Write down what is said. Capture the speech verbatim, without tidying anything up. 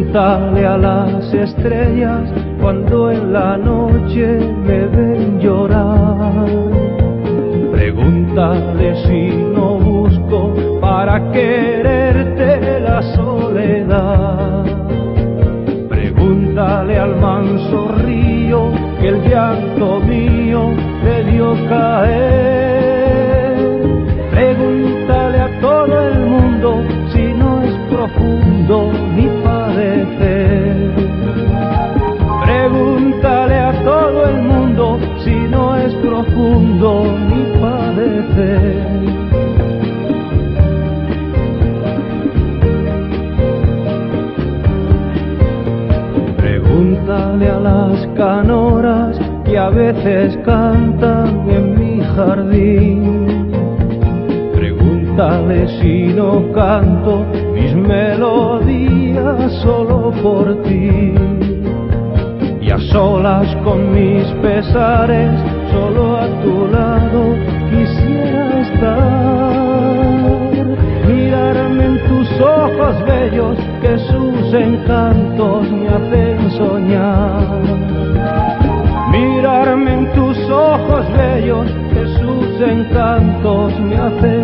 Pregúntale a las estrellas cuando en la noche me ven llorar. Pregúntale si no busco para quererte la soledad. Pregúntale al manso río que el llanto mío te dio caer. Pregúntale a todo el mundo si no es profundo mi padecer. Pregúntale a todo el mundo si no es profundo mi padecer. Pregúntale a las canoras que a veces cantan en mi jardín. Pregúntale si no canto mis melodías solo por ti. Y a solas con mis pesares, solo a tu lado quisiera estar. Mirarme en tus ojos bellos, que sus encantos me hacen soñar. Mirarme en tus ojos bellos, que sus encantos me hacen